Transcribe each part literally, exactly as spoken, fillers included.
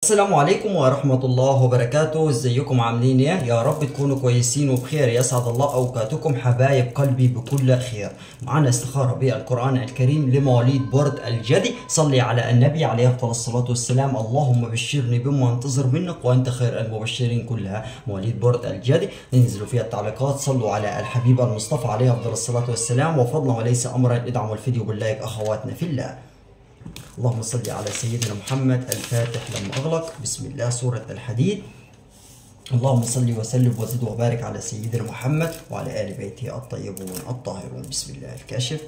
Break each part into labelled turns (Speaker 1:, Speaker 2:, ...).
Speaker 1: السلام عليكم ورحمة الله وبركاته. ازيكم عاملين ايه؟ يا رب تكونوا كويسين وبخير. يسعد الله اوقاتكم حبايب قلبي بكل خير. معنا استخارة بالقرآن الكريم لمواليد برد الجدي. صلي على النبي عليه افضل الصلاة والسلام. اللهم بشرني بما انتظر منك وانت خير المبشرين كلها. مواليد برد الجدي ننزلوا فيها التعليقات. صلوا على الحبيب المصطفى عليه افضل الصلاة والسلام. وفضلا وليس امرا ادعموا الفيديو باللايك اخواتنا في الله. اللهم صل على سيدنا محمد الفاتح لما أغلق. بسم الله. سورة الحديد. اللهم صل وسلم وزد وبارك على سيدنا محمد وعلى آل بيته الطيبون الطاهرون. بسم الله. الكاشف.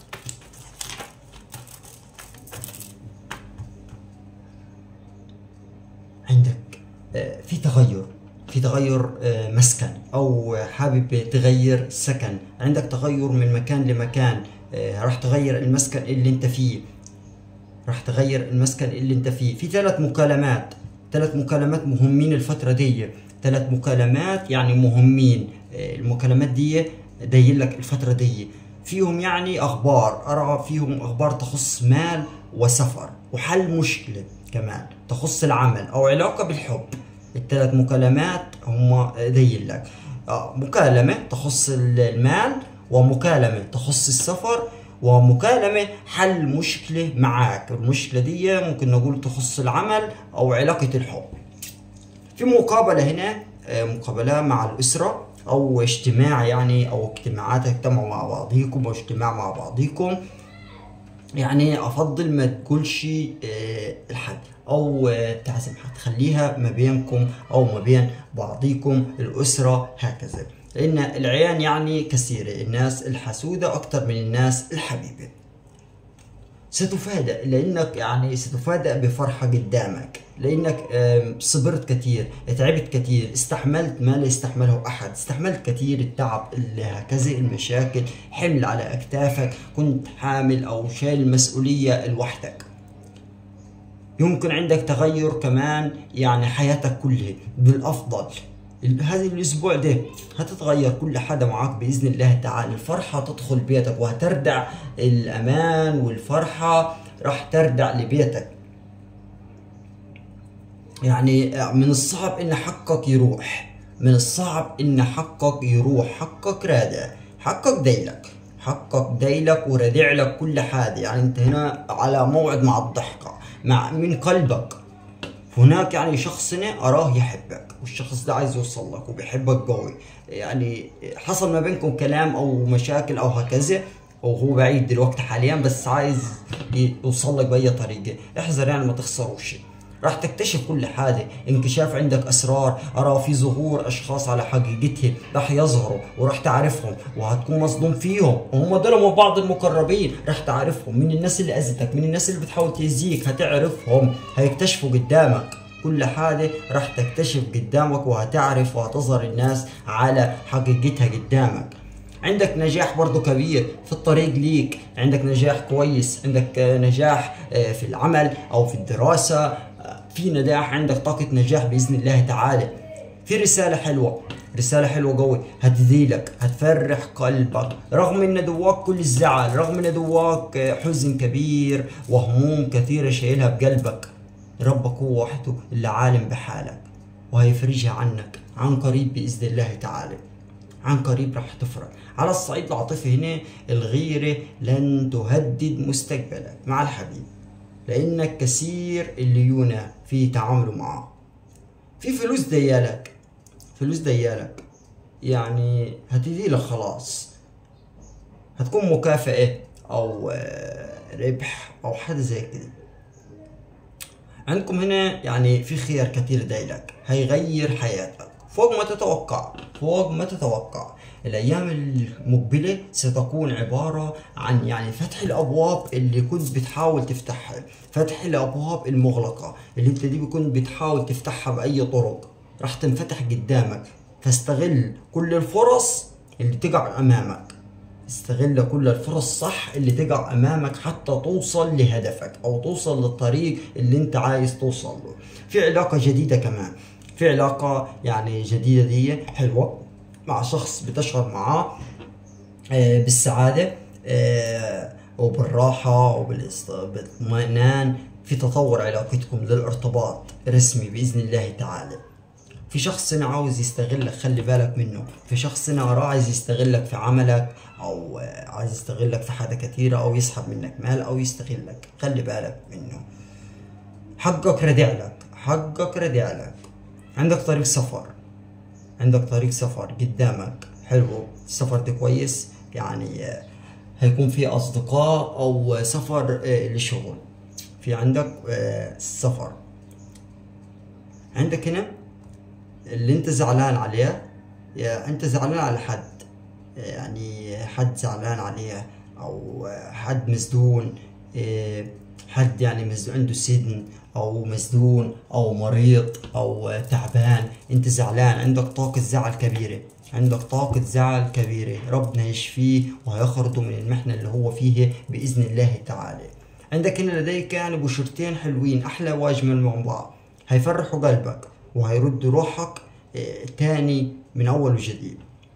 Speaker 1: عندك في تغير في تغير مسكن أو حابب تغير سكن. عندك تغير من مكان لمكان. راح تغير المسكن اللي انت فيه. راح تغير المسكن اللي انت فيه. في ثلاث مكالمات ثلاث مكالمات مهمين الفترة دي. ثلاث مكالمات يعني مهمين. المكالمات دي داير لك الفترة دي. فيهم يعني اخبار، ارى فيهم اخبار تخص مال وسفر وحل مشكلة كمان تخص العمل او علاقة بالحب. الثلاث مكالمات هم داير لك مكالمة تخص المال، ومكالمة تخص السفر، ومكالمة حل مشكلة معاك. المشكلة دي ممكن نقول تخص العمل أو علاقة الحب. في مقابلة هنا، مقابلة مع الأسرة أو اجتماع يعني أو اجتماعات تجتمعوا مع بعضيكم أو اجتماع مع بعضيكم. يعني أفضل ما تقولش الحد أو تعزم حد، خليها ما بينكم أو ما بين بعضيكم الأسرة هكذا. لأن العيان يعني كثيرة، الناس الحسودة أكثر من الناس الحبيبة. ستفاجأ لأنك يعني ستفاجأ بفرحة قدامك، لأنك صبرت كثير، تعبت كثير، استحملت ما لا يستحمله أحد، استحملت كثير التعب اللي هكذا، المشاكل، حمل على أكتافك، كنت حامل أو شايل المسؤولية لوحدك. يمكن عندك تغير كمان يعني حياتك كلها بالأفضل. هذا الاسبوع ده هتتغير كل حاجه معاك باذن الله تعالى. الفرحه تدخل بيتك وهتردع الامان، والفرحه راح تردع لبيتك. يعني من الصعب ان حقك يروح، من الصعب ان حقك يروح. حقك رادع، حقك دايلك، حقك دايلك وردع لك كل حاجه. يعني انت هنا على موعد مع الضحكه مع من قلبك. هناك يعني شخص هنا أراه يحبك، والشخص ده عايز يوصل لك وبيحبك قوي. يعني حصل ما بينكم كلام أو مشاكل أو هكذا، أو هو بعيد دلوقتي حاليا بس عايز يوصل لك بأي طريقة. احذر يعني ما تخسروش. راح تكتشف كل حاجة، انكشاف عندك أسرار، أرى في ظهور أشخاص على حقيقتهم راح يظهروا وراح تعرفهم وهتكون مصدوم فيهم. وهم دول من بعض المقربين، راح تعرفهم من الناس اللي أذتك، من الناس اللي بتحاول تأذيك، هتعرفهم، هيكتشفوا قدامك. كل حاجة راح تكتشف قدامك وهتعرف وهتظهر الناس على حقيقتها قدامك. عندك نجاح برضو كبير في الطريق ليك، عندك نجاح كويس، عندك نجاح في العمل أو في الدراسة، في نجاح، عندك طاقة نجاح بإذن الله تعالى. في رسالة حلوة، رسالة حلوة قوي هتذيلك، هتفرح قلبك رغم ان دواك كل الزعل، رغم ان دواك حزن كبير وهموم كثيرة شايلها بقلبك. ربك هو وحده اللي عالم بحالك وهيفرجها عنك عن قريب بإذن الله تعالى. عن قريب راح تفرح. على الصعيد العاطفي هنا الغيرة لن تهدد مستقبلك مع الحبيب، لأنك كثير الليونة في تعامله معه. في فلوس ديالك، فلوس ديالك يعني هتجيلك خلاص، هتكون مكافأة أو ربح أو حاجة زي كده. عندكم هنا يعني في خيار كتير دايلك هيغير حياتك فوق ما تتوقع، فوق ما تتوقع. الأيام المقبلة ستكون عبارة عن يعني فتح الأبواب اللي كنت بتحاول تفتحها، فتح الأبواب المغلقة اللي انت دي كنت بتحاول تفتحها بأي طرق، راح تنفتح قدامك. فاستغل كل الفرص اللي تقع أمامك، استغل كل الفرص صح اللي تقع أمامك حتى توصل لهدفك أو توصل للطريق اللي انت عايز توصل له. في علاقة جديدة كمان، في علاقة يعني جديدة دي حلوة مع شخص بتشعر معاه بالسعادة وبالراحة وبالاطمئنان في تطور علاقتكم للارتباط رسمي بإذن الله تعالى. في شخص هنا عاوز يستغلك، خلي بالك منه. في شخص هنا وراه عايز يستغلك في عملك، او عايز يستغلك في حاجة كثيرة، او يسحب منك مال، او يستغلك، خلي بالك منه. حقك ردع لك، حقك ردع لك. عندك طريق سفر، عندك طريق سفر قدامك حلو. السفر ده كويس، يعني هيكون في اصدقاء او سفر لشغل. في عندك سفر. عندك هنا اللي انت زعلان عليه، يا انت زعلان على حد، يعني حد زعلان عليه، او حد مسدون، حد يعني مسدون عنده سجن، او مسدون، او مريض، او تعبان. انت زعلان، عندك طاقة زعل كبيرة، عندك طاقة زعل كبيرة. ربنا يشفيه وهيخرجه من المحنة اللي هو فيه بإذن الله تعالى. عندك هنا لديك يعني بشرتين حلوين، أحلى وأجمل من بعض، هيفرحوا قلبك وهيردوا روحك اه تاني من أول وجديد.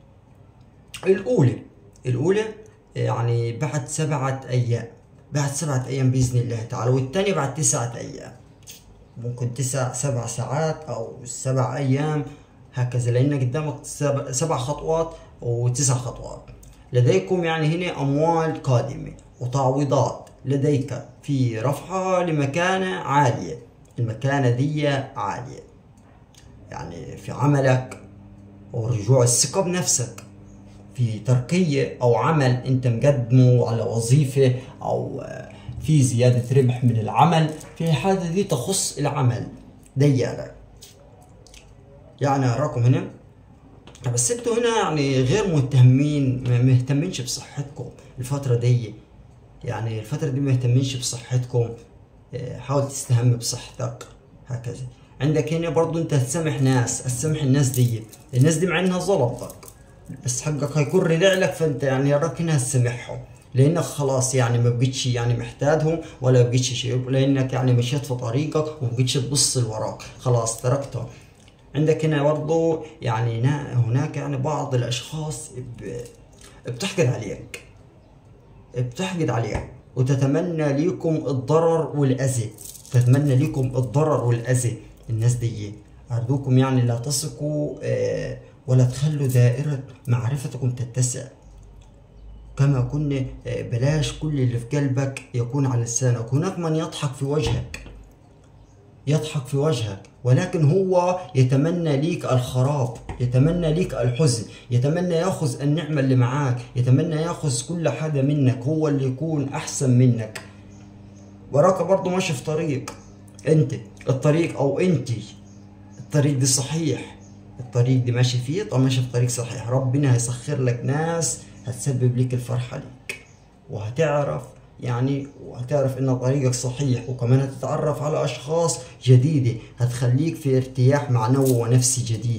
Speaker 1: الأولى الأولى يعني بعد سبعة أيام، بعد سبعة أيام بإذن الله تعالى، والتانية بعد تسعة أيام، ممكن تسع سبع ساعات أو سبع أيام هكذا، لأن قدامك سبع, سبع خطوات وتسع خطوات. لديكم يعني هنا أموال قادمة وتعويضات، لديك في رفعة لمكانة عالية. المكانة دي عالية يعني في عملك، ورجوع الثقة بنفسك، في ترقية أو عمل أنت مقدمه على وظيفة، أو في زيادة ربح من العمل، في حاجة دي تخص العمل ديالك. يعني أراكم هنا، بس انتوا هنا يعني غير مهتمين، مهتمينش بصحتكم الفترة دي. يعني الفترة دي مهتمينش بصحتكم، حاول تستهم بصحتك هكذا. عندك هنا برضو انت هتسامح ناس، هتسامح الناس دي، الناس دي مع انها ظلمتك بس حقك هيكون رجع لك، فانت يعني راك هنا هتسامحهم، لانك خلاص يعني ما بقيتش يعني محتاجهم ولا بقيتش شيء، لانك يعني مشيت في طريقك وما بقيتش تبص لوراك، خلاص تركتهم. عندك هنا برضو يعني هناك يعني بعض الاشخاص بتحقد عليك، بتحقد عليك وتتمنى ليكم الضرر والاذى، تتمنى ليكم الضرر والاذى. الناس دي ارجوكم يعني لا تثقوا ولا تخلوا دائرة معرفتكم تتسع. كما كنا بلاش كل اللي في قلبك يكون على لسانك. هناك من يضحك في وجهك، يضحك في وجهك، ولكن هو يتمنى ليك الخراب، يتمنى ليك الحزن، يتمنى ياخذ النعمة اللي معاك، يتمنى ياخذ كل حاجة منك، هو اللي يكون أحسن منك. وراك برضو ماشي في طريق، انت الطريق او انت الطريق دي صحيح، الطريق دي ماشي فيه، طب ماشي في طريق صحيح. ربنا هيسخر لك ناس هتسبب لك الفرحة ليك، وهتعرف يعني وهتعرف ان طريقك صحيح، وكمان هتتعرف على اشخاص جديدة هتخليك في ارتياح معنوي ونفسي جديد.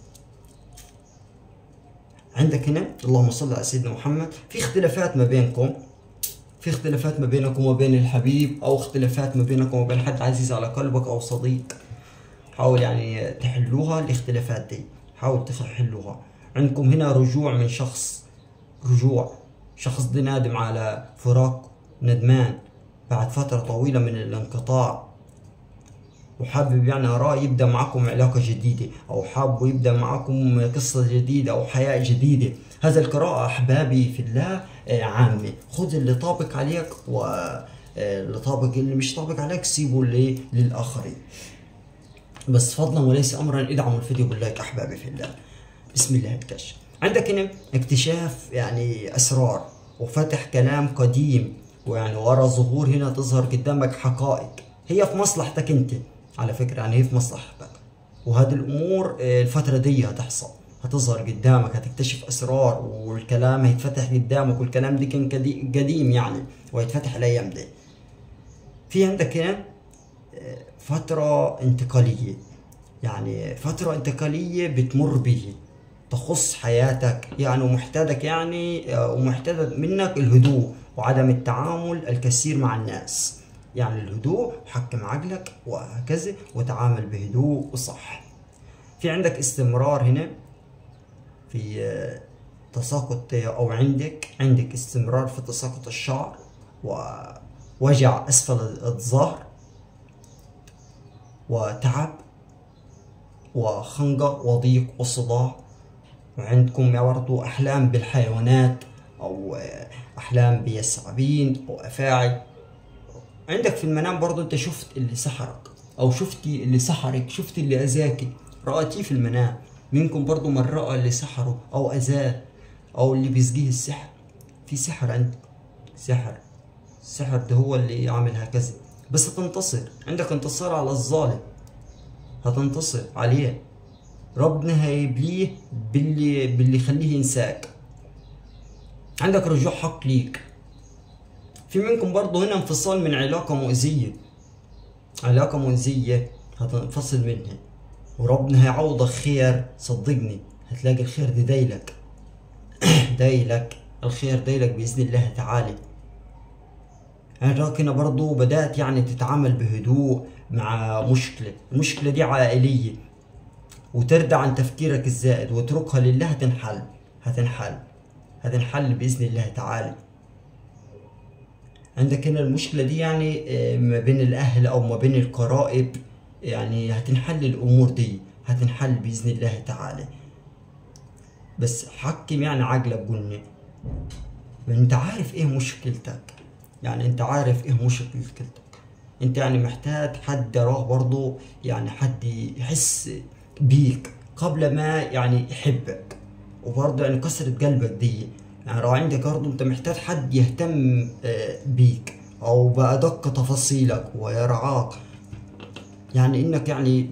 Speaker 1: عندك هنا اللهم صل على سيدنا محمد، في اختلافات ما بينكم، في اختلافات ما بينكم وبين الحبيب، او اختلافات ما بينكم وبين حد عزيز على قلبك او صديق. حاول يعني تحلوها الاختلافات دي، حاول تحلوها. عندكم هنا رجوع من شخص، رجوع شخص دي نادم على فراق، ندمان بعد فترة طويلة من الانقطاع، وحابب يعني أراه يبدأ معكم علاقة جديدة، أو حابب يبدأ معكم قصة جديدة أو حياة جديدة. هذا القراءة أحبابي في الله عامة، خذ اللي طابق عليك، واللي طابق اللي مش طابق عليك سيبه للآخرين. بس فضلا وليس أمرا ادعموا الفيديو باللايك أحبابي في الله. بسم الله الكشف. عندك هنا اكتشاف يعني أسرار وفتح كلام قديم، ويعني ورا ظهور هنا تظهر قدامك حقائق هي في مصلحتك انت على فكرة، يعني هي في مصلحتك. وهذه الأمور الفترة دي هتحصل، هتظهر قدامك، هتكتشف أسرار، والكلام هيتفتح قدامك، والكلام دي كان قديم يعني وهيتفتح الأيام دي. في عندك هنا فترة انتقالية، يعني فترة انتقالية بتمر به تخص حياتك يعني، ومحتاجك يعني ومحتاج منك الهدوء وعدم التعامل الكثير مع الناس. يعني الهدوء، حكم عقلك وهكذا، وتعامل بهدوء وصح. في عندك استمرار هنا في تساقط، او عندك عندك استمرار في تساقط الشعر ووجع اسفل الظهر، وتعب وخنقة وضيق وصداع. وعندكم برضو أحلام بالحيوانات أو أحلام بيسعبين أو أفاعي. عندك في المنام برضو أنت شفت اللي سحرك أو شفتي اللي سحرك، شفتي اللي أذاكي، رأتيه في المنام. منكم برضو من رأى اللي سحره أو أذاه أو اللي بيسقيه السحر. في سحر عندك، سحر. السحر ده هو اللي يعمل هكذا، بس هتنتصر. عندك انتصار على الظالم، هتنتصر عليه. ربنا هيبليه باللي باللي يخليه ينساك. عندك رجوع حق ليك. في منكم برضه هنا انفصال من علاقة مؤذية، علاقة مؤذية هتنفصل منها، وربنا هيعوضك خير. صدقني هتلاقي الخير ده دايلك دايلك الخير دايلك بإذن الله تعالى. عندك هنا برضه بدأت يعني تتعامل بهدوء مع مشكلة، المشكلة دي عائلية، وتردع عن تفكيرك الزائد واتركها لله. هتنحل هتنحل هتنحل بإذن الله تعالى. عندك هنا المشكلة دي يعني ما بين الأهل أو ما بين القرائب، يعني هتنحل الأمور دي، هتنحل بإذن الله تعالى. بس حكم يعني عقلك، قلنا انت عارف ايه مشكلتك، يعني انت عارف ايه مشكلتك. انت يعني محتاج حد يراه برضو، يعني حد يحس بيك قبل ما يعني يحبك، وبرضه يعني كسرة قلبك دي. يعني لو عندك برضه انت محتاج حد يهتم بيك او بأدق تفاصيلك ويرعاك، يعني انك يعني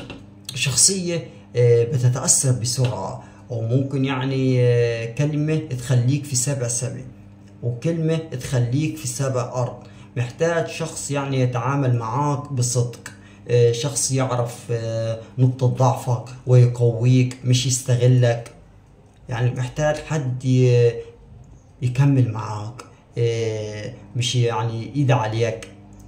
Speaker 1: شخصية بتتأثر بسرعة، او ممكن يعني كلمة تخليك في سبع سبع وكلمة تخليك في سبع أرض. محتاج شخص يعني يتعامل معاك بصدق، شخص يعرف نقطة ضعفك ويقويك مش يستغلك. يعني محتاج حد يكمل معاك، مش يعني ايد عليك،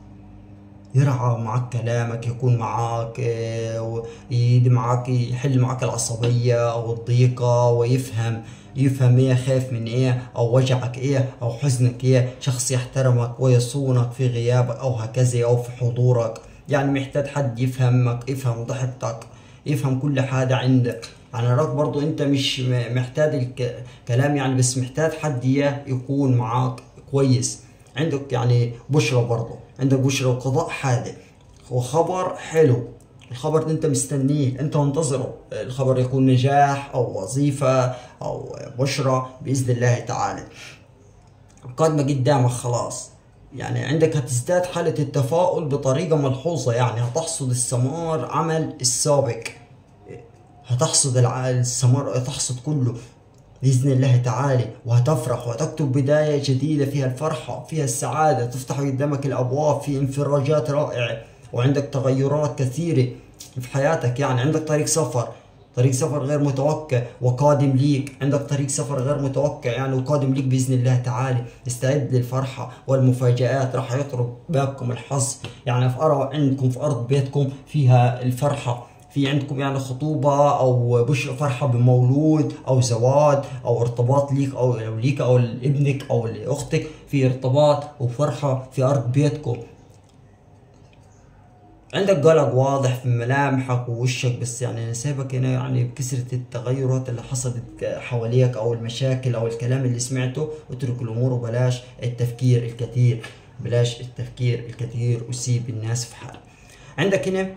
Speaker 1: يرعى معاك كلامك، يكون معاك يدي معاك، يحل معاك العصبية او الضيقة، ويفهم يفهم ايه خايف من ايه او وجعك ايه او حزنك ايه. شخص يحترمك ويصونك في غيابك او هكذا او في حضورك. يعني محتاج حد يفهمك، يفهم ضحكتك، يفهم كل حاجة عندك. يعني راك برضو انت مش محتاج الكلام يعني، بس محتاج حد يكون معاك كويس. عندك يعني بشرة برضو، عندك بشرة وقضاء حادث وخبر حلو. الخبر ده انت مستنيه، انت منتظره. الخبر يكون نجاح او وظيفة او بشرة بإذن الله تعالى قادمة قدامك خلاص. يعني عندك هتزداد حالة التفاؤل بطريقة ملحوظة، يعني هتحصد الثمار عمل السابق، هتحصد الثمار، هتحصد كله بإذن الله تعالى. وهتفرح وهتكتب بداية جديدة فيها الفرحة، فيها السعادة، تفتح قدامك الأبواب في انفراجات رائعة. وعندك تغيرات كثيرة في حياتك، يعني عندك طريق سفر، طريق سفر غير متوقع وقادم ليك. عندك طريق سفر غير متوقع يعني وقادم ليك بإذن الله تعالى. استعد للفرحة والمفاجآت، راح يطرق بابكم الحظ. يعني في أرى عندكم في أرض بيتكم فيها الفرحة، في عندكم يعني خطوبة أو بشرة فرحة بمولود أو زواج أو ارتباط ليك أو ليك أو لابنك أو لأختك، في ارتباط وفرحة في أرض بيتكم. عندك قلق واضح في ملامحك ووشك، بس يعني انا سايبك هنا يعني بكثرة التغيرات اللي حصلت حواليك او المشاكل او الكلام اللي سمعته. اترك الامور وبلاش التفكير الكثير، بلاش التفكير الكثير وسيب الناس في حال. عندك هنا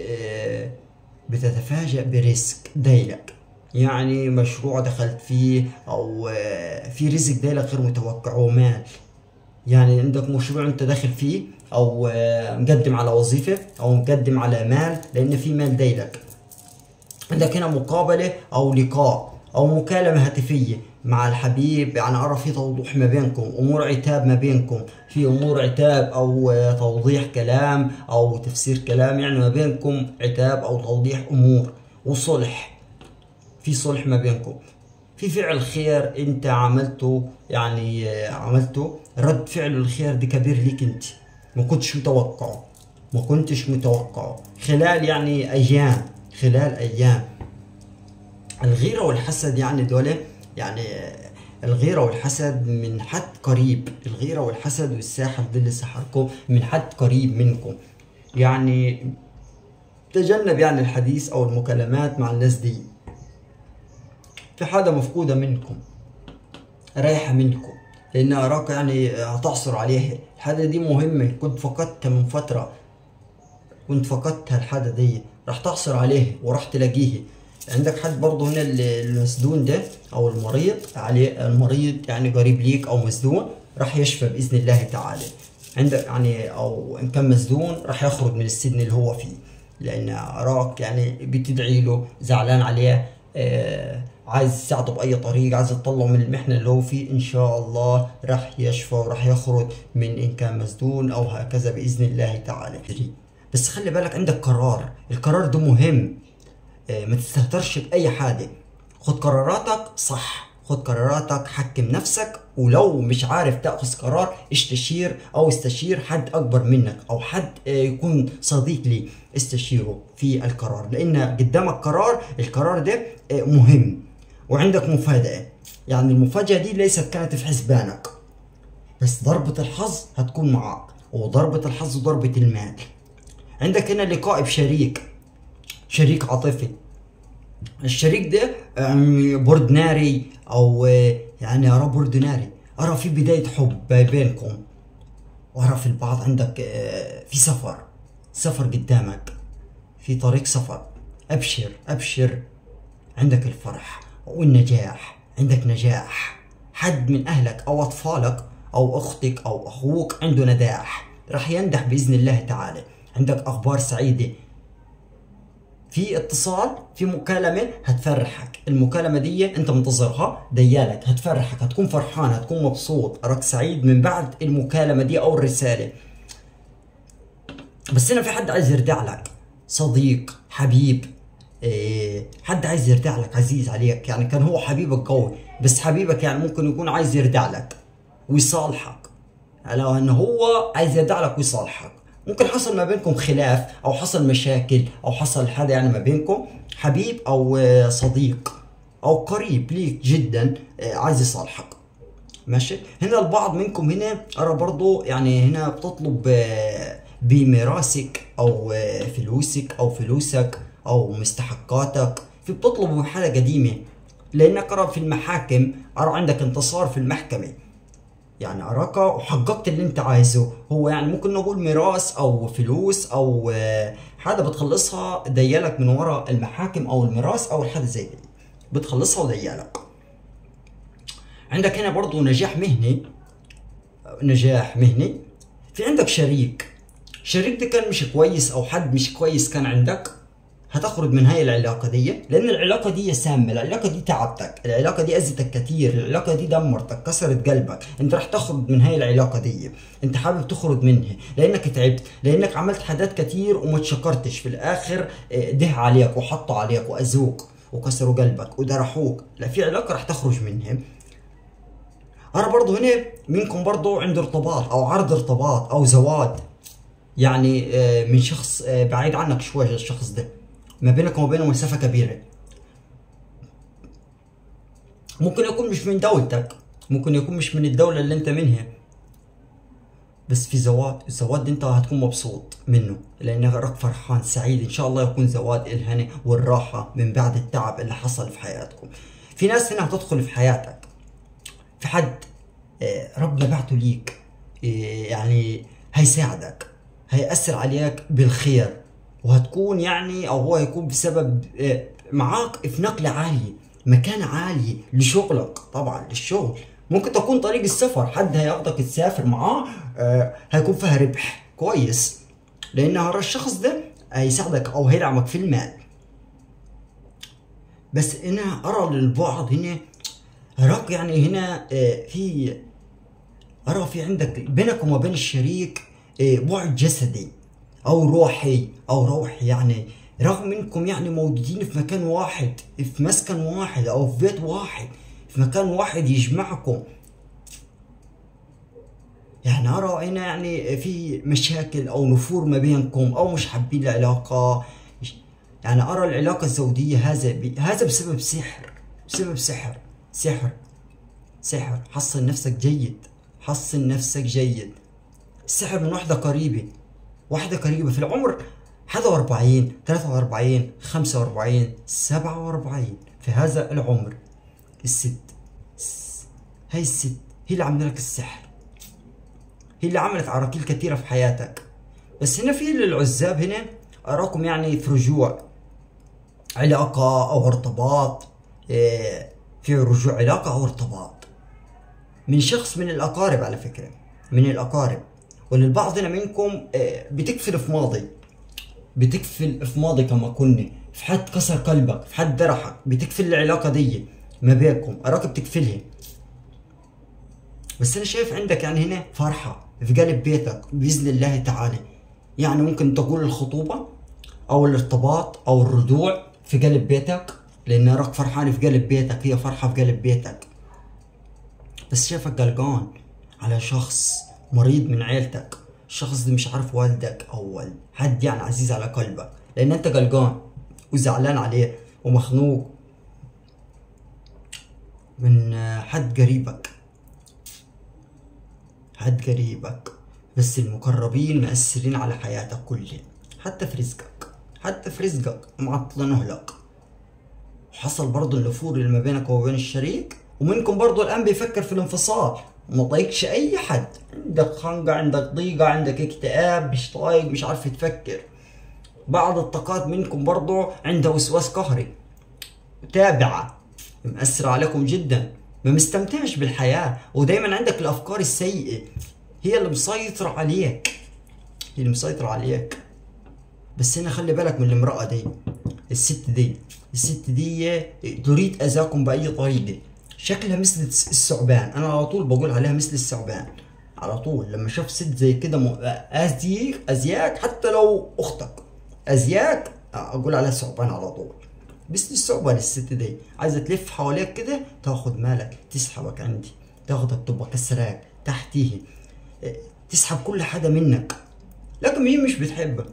Speaker 1: بتتفاجأ برزق دايلك، يعني مشروع دخلت فيه او في رزق دايلك غير متوقع ومال. يعني عندك مشروع انت داخل فيه او مقدم على وظيفة او مقدم على مال، لان في مال دايلك. عندك هنا مقابلة او لقاء او مكالمة هاتفية مع الحبيب، يعني ارى في توضيح ما بينكم، امور عتاب ما بينكم، في امور عتاب او توضيح كلام او تفسير كلام، يعني ما بينكم عتاب او توضيح امور وصلح، في صلح ما بينكم. في فعل خير انت عملته، يعني عملته رد فعل الخير دي كبير ليك انت، ما كنتش متوقعه ما كنتش متوقعه خلال يعني ايام خلال ايام الغيرة والحسد يعني دول، يعني الغيرة والحسد من حد قريب، الغيرة والحسد والساحر ده اللي سحركم من حد قريب منكم. يعني تجنب يعني الحديث او المكالمات مع الناس دي. في حاجة مفقودة منكم، رايحة منكم، لان اراك يعني هتعثر عليها. الحاجة دي مهمة، كنت فقدتها من فترة، كنت فقدتها الحاجة دي، راح تعثر عليها وراح تلاقيها. عندك حد برضه هنا المسدون ده او المريض عليه، المريض يعني قريب ليك او مسدون، راح يشفى باذن الله تعالى. عندك يعني او ان كان مسدون راح يخرج من السجن اللي هو فيه، لان اراك يعني بتدعي له، زعلان عليه، آه عايز تساعده باي طريقه، عايز تطلعه من المحنه اللي هو فيه. ان شاء الله راح يشفى وراح يخرج من ان كان مسدون او هكذا باذن الله تعالى. بس خلي بالك عندك قرار، القرار ده مهم، آه ما تستهترش باي حاجه، خد قراراتك صح، خد قراراتك، حكم نفسك. ولو مش عارف تاخذ قرار استشير او استشير حد اكبر منك او حد يكون صديق لي، استشيره في القرار، لان قدامك قرار، القرار ده مهم وعندك مفاجأة. يعني المفاجأة دي ليست كانت في حسبانك، بس ضربة الحظ هتكون معك، وضربة الحظ ضربة المال. عندك هنا لقاء بشريك، شريك عاطفي. الشريك ده برد ناري او يعني ارى برد ناري، ارى في بداية حب بينكم، وارى في البعض عندك في سفر، سفر قدامك، في طريق سفر. ابشر ابشر، عندك الفرح والنجاح، عندك نجاح. حد من اهلك او اطفالك او اختك او اخوك عنده نجاح، راح ينجح باذن الله تعالى. عندك اخبار سعيدة، في اتصال، في مكالمة هتفرحك. المكالمة دي انت منتظرها، ديالك هتفرحك، هتكون فرحان، هتكون مبسوط، اراك سعيد من بعد المكالمة دي او الرسالة. بس هنا في حد عايز يرجع لك، صديق، حبيب، إيه حد عايز يرجع لك، عزيز عليك، يعني كان هو حبيبك قوي، بس حبيبك يعني ممكن يكون عايز يرجع لك ويصالحك. لو ان هو عايز يرجع لك ويصالحك، ممكن حصل ما بينكم خلاف او حصل مشاكل او حصل حاجه يعني ما بينكم، حبيب او صديق او قريب ليك جدا عايز يصالحك. ماشي. هنا البعض منكم هنا ارى برضو يعني هنا بتطلب بميراثك او فلوسك او فلوسك او مستحقاتك، في بتطلب حاجه قديمه، لانك ارى في المحاكم، ارى عندك انتصار في المحكمه، يعني اراك وحققت اللي انت عايزه. هو يعني ممكن نقول ميراث او فلوس او حاجه بتخلصها ديالك من ورا المحاكم، او الميراث او الحاجه زي دي بتخلصها وديالك. عندك هنا برضو نجاح مهني، نجاح مهني. في عندك شريك، شريك ده كان مش كويس او حد مش كويس كان عندك، هتخرج من هاي العلاقة دي، لأن العلاقة دي سامة، العلاقة دي تعبتك، العلاقة دي أذتك كتير، العلاقة دي دمرتك، كسرت قلبك. أنت رح تخرج من هاي العلاقة دي، أنت حابب تخرج منها لأنك تعبت، لأنك عملت حاجات كتير وما تشكرتش، في الآخر ده عليك وحطوا عليك وأذوك وكسروا قلبك ودرحوك. لا، في علاقة رح تخرج منها. أنا برضو هنا منكم برضو عنده ارتباط أو عرض ارتباط أو زواج، يعني من شخص بعيد عنك شوية، الشخص ده ما بينك وما بينه مسافة كبيرة، ممكن يكون مش من دولتك، ممكن يكون مش من الدولة اللي انت منها، بس في زواج. الزواج ده انت هتكون مبسوط منه، لانك راك فرحان سعيد، ان شاء الله يكون زواج الهنا والراحة من بعد التعب اللي حصل في حياتكم. في ناس هنا هتدخل في حياتك، في حد ربنا بعته ليك، يعني هيساعدك، هيأثر عليك بالخير، وهتكون يعني او هو هيكون بسبب معاك في نقلة عالية، مكان عالي لشغلك، طبعا للشغل. ممكن تكون طريق السفر، حد هياخدك تسافر معاه، آه هيكون فيها ربح كويس، لان هذا الشخص ده هيساعدك او هيدعمك في المال. بس هنا ارى للبعض هنا اراك يعني هنا آه في ارى في عندك بينك وما بين الشريك آه بعد جسدي او روحي او روحي، يعني رغم انكم يعني موجودين في مكان واحد، في مسكن واحد او في بيت واحد، في مكان واحد يجمعكم، يعني ارى هنا يعني في مشاكل او نفور ما بينكم او مش حابين العلاقه. يعني ارى العلاقه الزوجيه هذا بي هذا بسبب سحر، بسبب سحر سحر سحر. حصن نفسك جيد، حصن نفسك جيد. السحر من واحده قريبه، واحده قريبه في العمر، حدا وأربعين، ثلاثة وأربعين، خمسة وأربعين، سبعة وأربعين، في هذا العمر الست، هاي الست هي اللي عملت لك السحر، هي اللي عملت عراكيل كثيرة في حياتك. بس هنا في للعزاب هنا أراكم يعني في رجوع علاقة أو ارتباط، إيه في رجوع علاقة أو ارتباط من شخص من الأقارب، على فكرة من الأقارب. وللبعض هنا منكم إيه بتقفل في ماضي، بتقفل في ماضي كما كنا، في حد كسر قلبك، في حد درحك، بتقفل العلاقة دي ما بينكم، أراك بتقفلها. بس أنا شايف عندك يعني هنا فرحة في قلب بيتك بإذن الله تعالى. يعني ممكن تقول الخطوبة أو الارتباط أو الرجوع في قلب بيتك، لأن أراك فرحان في قلب بيتك، هي فرحة في قلب بيتك. بس شايفك قلقان على شخص مريض من عيلتك، الشخص ده مش عارف والدك أو حد يعني عزيز على قلبك، لأن أنت قلقان وزعلان عليه ومخنوق من حد قريبك، حد قريبك. بس المقربين مأثرين على حياتك كلها، حتى في رزقك، حتى في رزقك معطلينه لك. وحصل برضه النفور اللي ما بينك وبين الشريك، ومنكم برضه الآن بيفكر في الانفصال، ما طايقش أي حد، عندك خنقة، عندك ضيقة، عندك اكتئاب، مش طايق، مش عارف تفكر. بعض الطاقات منكم برضه عندها وسواس قهري تابعة مأثرة عليكم جدا، ما مستمتعش بالحياة، ودايما عندك الأفكار السيئة هي اللي مسيطرة عليك، هي اللي مسيطرة عليك. بس هنا خلي بالك من الامرأة دي، الست دي، الست دي تريد أذاكم بأي طريقة، شكلها مثل الثعبان، أنا على طول بقول عليها مثل الثعبان، على طول لما أشوف ست زي كده أذيك أذياك، حتى لو أختك أذياك أقول عليها ثعبان على طول، مثل الثعبان. الست دي عايزة تلف حواليك كده، تاخد مالك، تسحبك عندي، تاخدك تبقى كسراك تحتيه، تسحب كل حاجة منك، لكن هي مش بتحبك.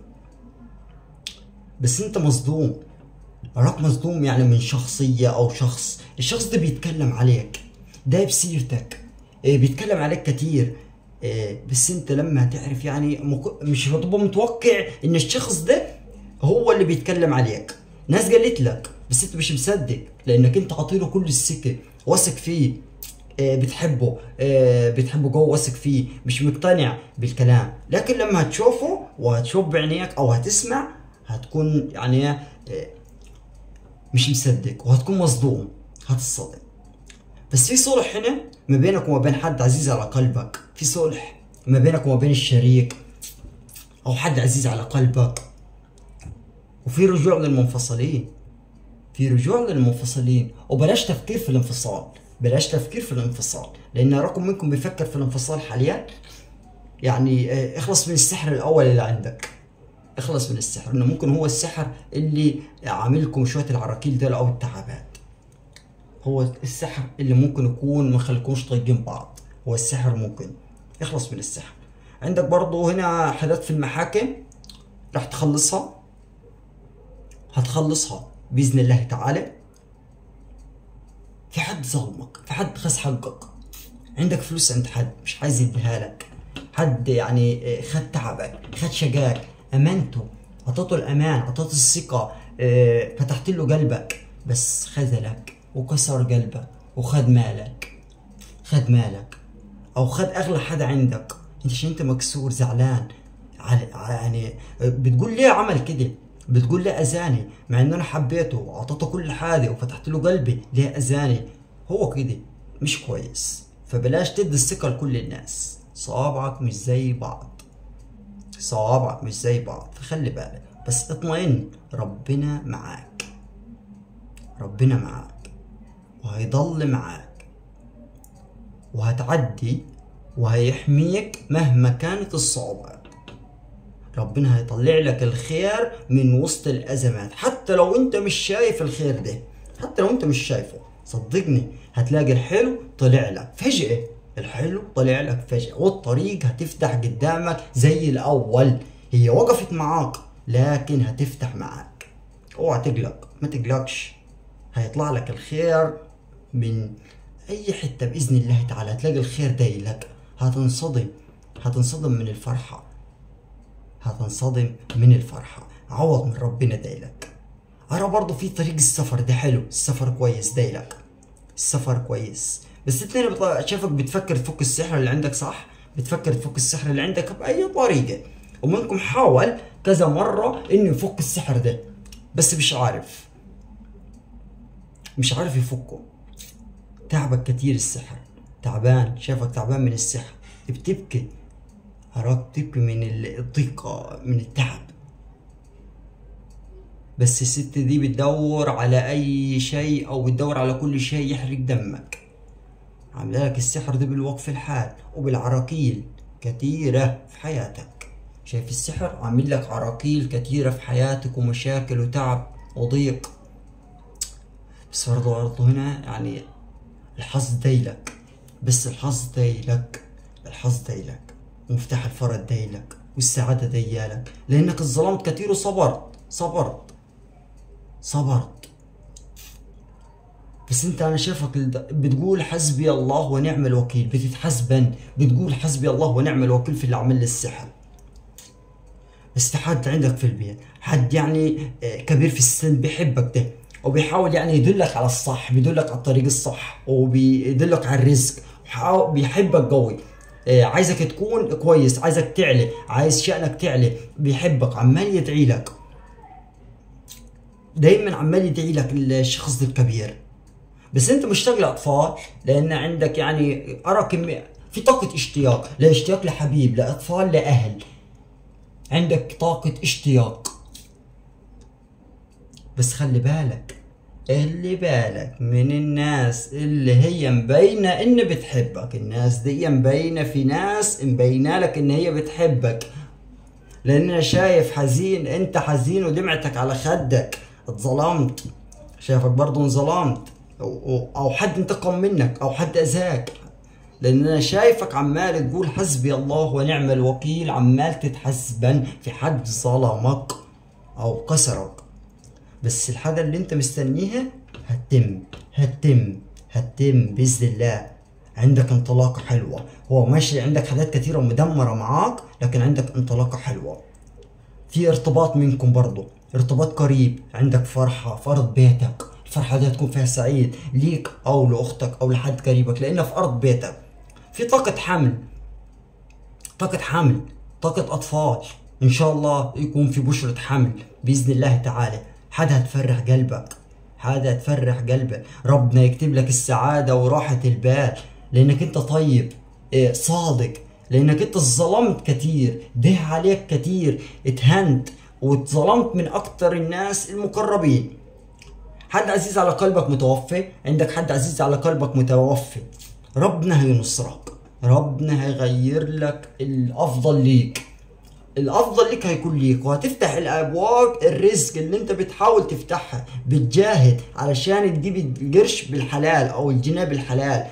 Speaker 1: بس انت مصدوم، اراك مصدوم يعني من شخصية او شخص، الشخص ده بيتكلم عليك، ده بسيرتك، بيتكلم عليك كتير. بس انت لما تعرف يعني مش هتبقى متوقع ان الشخص ده هو اللي بيتكلم عليك، ناس قالت لك بس انت مش مصدق، لانك انت عطيله كل السكة، واثق فيه، بتحبه، بتحبه جوه، واثق فيه، مش مقتنع بالكلام. لكن لما هتشوفه وهتشوف بعينيك او هتسمع، هتكون يعني مش مصدق وهتكون مصدوم، هتتصدم. بس في صلح هنا ما بينك وما بين حد عزيز على قلبك، في صلح ما بينك وما بين الشريك او حد عزيز على قلبك. وفي رجوع للمنفصلين، في رجوع للمنفصلين. وبلاش تفكير في الانفصال، بلاش تفكير في الانفصال، لان رقم منكم بيفكر في الانفصال حاليا. يعني اخلص من السحر الاول اللي عندك، اخلص من السحر، انه ممكن هو السحر اللي عاملكم شويه العراكيل ده او التعبات، هو السحر اللي ممكن يكون ما خليكمش طايقين بعض، هو السحر ممكن. اخلص من السحر. عندك برضه هنا حاجات في المحاكم راح تخلصها، هتخلصها باذن الله تعالى. في حد ظلمك، في حد خذ حقك، عندك فلوس عند حد مش عايز يديها لك، حد يعني خد تعبك، خد شقاك، امانته، اعطيته الامان، اعطيته الثقه، فتحت له قلبك، بس خذلك وكسر قلبك وخد مالك، خد مالك او خد اغلى حدا عندك. انت عشان انت مكسور زعلان، يعني بتقول ليه عمل كده، بتقول ليه اذاني، مع ان انا حبيته واعطيته كل حاجه وفتحت له قلبي، ليه اذاني؟ هو كده مش كويس. فبلاش تدي الثقه لكل الناس، صوابعك مش زي بعض، صوابعك مش زي بعض، فخلي بالك. بس اطمئن، ربنا معاك، ربنا معاك وهيضل معاك، وهتعدي وهيحميك مهما كانت الصعوبات. ربنا هيطلع لك الخير من وسط الأزمات، حتى لو انت مش شايف الخير ده، حتى لو انت مش شايفه، صدقني هتلاقي الحلو طلع لك فجأة، الحلو طلع لك فجأة، والطريق هتفتح قدامك زي الأول. هي وقفت معاك لكن هتفتح معاك، اوعى تقلق، ما تقلقش، هيطلع لك الخير من أي حتة بإذن الله تعالى، هتلاقي الخير داي لك، هتنصدم، هتنصدم من الفرحة، هتنصدم من الفرحة. عوض من ربنا دايلك. ارى برضه في طريق السفر ده حلو، السفر كويس دايلك، السفر كويس. بس انت هنا شايفك بتفكر تفك السحر اللي عندك، صح؟ بتفكر تفك السحر اللي عندك بأي طريقة، ومنكم حاول كذا مرة انه يفك السحر ده بس مش عارف، مش عارف يفكه. تعبك كتير السحر، تعبان، شايفك تعبان من السحر، بتبكي، أراك بتبكي من الضيقة، من التعب. بس الست دي بتدور على أي شيء أو بتدور على كل شيء يحرق دمك. عامله لك السحر ده بالوقف الحال وبالعراكيل كتيرة في حياتك. شايف السحر عامل لك عراكيل كتيرة في حياتك ومشاكل وتعب وضيق. بس برضه برضه هنا يعني الحظ دايلك، بس الحظ دايلك، الحظ دايلك، ومفتاح الفرج دايلك، والسعادة دايالك، لأنك اتظلمت كتير وصبرت، صبرت صبرت. بس انت انا شايفك بتقول حسبي الله ونعم الوكيل، بتتحسبن، بتقول حسبي الله ونعم الوكيل في اللي عمل لي السحر. بس في حد عندك في البيت، حد يعني كبير في السن بيحبك ده، وبيحاول يعني يدلك على الصح، بيدلك على الطريق الصح، وبيدلك على الرزق، بيحبك قوي، عايزك تكون كويس، عايزك تعلي، عايز شأنك تعلي، بيحبك، عمال يدعي لك، دايما عمال يدعي لك الشخص الكبير. بس انت مشتاق لاطفال، لان عندك يعني ارى كمية في طاقة اشتياق، لا اشتياق لحبيب، لاطفال، لاهل، عندك طاقة اشتياق. بس خلي بالك، اللي بالك من الناس اللي هي مبينة ان بتحبك، الناس دي مبينة، في ناس مبينة لك ان هي بتحبك، لان انا شايف حزين، انت حزين ودمعتك على خدك، اتظلمت، شايفك برضو انظلمت، أو, او حد انتقم منك او حد اذاك، لان انا شايفك عمال تقول حسبي الله ونعم الوكيل، عمال تتحسبن في حد ظلمك او كسرك. بس الحاجة اللي انت مستنيها هتتم، هتتم هتتم باذن الله. عندك انطلاقة حلوة، هو ماشي عندك حاجات كتيرة مدمرة معاك، لكن عندك انطلاقة حلوة. في ارتباط منكم برضو، ارتباط قريب، عندك فرحة في ارض بيتك، الفرحة دي هتكون فيها سعيد ليك او لاختك او لحد قريبك، لانها في ارض بيتك. في طاقة حمل، طاقة حمل، طاقة اطفال، ان شاء الله يكون في بشرة حمل باذن الله تعالى. حاجة هتفرح قلبك، حاجة هتفرح قلبك، ربنا يكتب لك السعادة وراحة البال، لانك انت طيب، صادق، لانك انت اتظلمت كتير، ده عليك كتير، اتهنت واتظلمت من اكتر الناس المقربين. حد عزيز على قلبك متوفي، عندك حد عزيز على قلبك متوفي، ربنا هينصرك، ربنا هيغير لك الافضل ليك، الافضل ليك هيكون ليك، وهتفتح الابواب الرزق اللي انت بتحاول تفتحها، بتجاهد علشان تجيب القرش بالحلال او الجنيه بالحلال.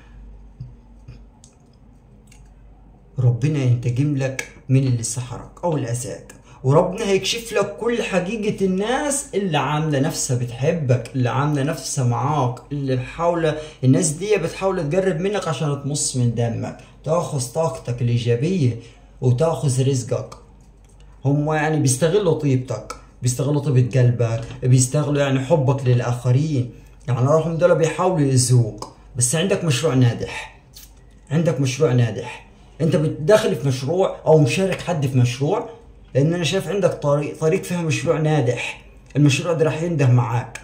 Speaker 1: ربنا ينتقم لك من اللي سحرك او اللي اذاك، وربنا هيكشف لك كل حقيقة الناس اللي عاملة نفسها بتحبك، اللي عاملة نفسها معاك، اللي بحاول، الناس دي بتحاول تقرب منك عشان تمص من دمك، تاخذ طاقتك الإيجابية وتاخذ رزقك. هم يعني بيستغلوا طيبتك، بيستغلوا طيبة قلبك، بيستغلوا يعني حبك للآخرين، يعني راهم دول بيحاولوا يأذوك. بس عندك مشروع ناجح، عندك مشروع ناجح، انت بتدخل في مشروع او مشارك حد في مشروع، لان انا شايف عندك طريق، طريق فيها مشروع ناجح، المشروع ده راح ينده معاك.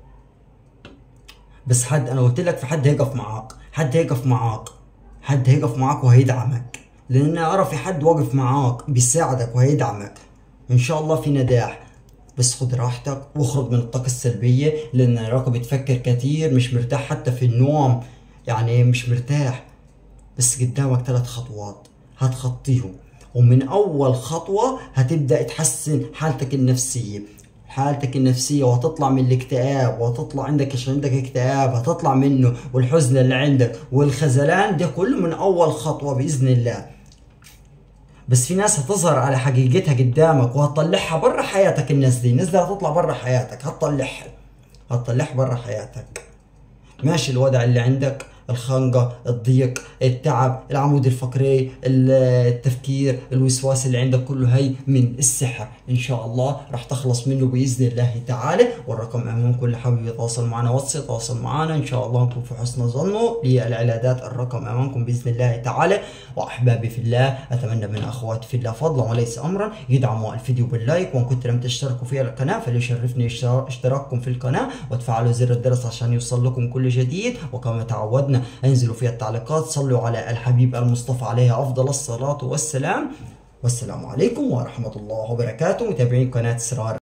Speaker 1: بس حد، انا قلت لك في حد هيقف معاك، حد هيقف معاك، حد هيقف معاك وهيدعمك، لان انا ارى في حد واقف معاك بيساعدك وهيدعمك، ان شاء الله في نجاح. بس خد راحتك واخرج من الطاقة السلبية، لان اراك بتفكر كتير، مش مرتاح حتى في النوم، يعني مش مرتاح. بس قدامك ثلاث خطوات هتخطيهم، ومن اول خطوة هتبدأ تحسن حالتك النفسية، حالتك النفسية، وهتطلع من الاكتئاب، وهتطلع عندك، عشان عندك اكتئاب هتطلع منه، والحزن اللي عندك والخذلان ده كله من اول خطوة بإذن الله. بس في ناس هتظهر على حقيقتها قدامك وهتطلعها برا حياتك، الناس دي، الناس دي هتطلع برا حياتك، هتطلعها، هتطلعها برا حياتك. ماشي الوضع اللي عندك، الخنقة، الضيق، التعب، العمود الفقري، التفكير، الوسواس اللي عندك، كله هي من السحر. ان شاء الله راح تخلص منه باذن الله تعالى. والرقم امامكم، كل حابب يتواصل معنا واتس يتواصل معنا، ان شاء الله نكون في حسن ظنه للعلاجات. الرقم امامكم باذن الله تعالى. واحبابي في الله، اتمنى من اخواتي في الله فضلا وليس امرا يدعموا الفيديو باللايك، وان كنت لم تشتركوا في القناه فليشرفني اشتراككم في القناه وتفعلوا زر الجرس عشان يوصل لكم كل جديد. وكما تعودنا انزلوا في التعليقات صلوا على الحبيب المصطفى عليه افضل الصلاه والسلام. والسلام عليكم ورحمه الله وبركاته. متابعين قناه اسرار.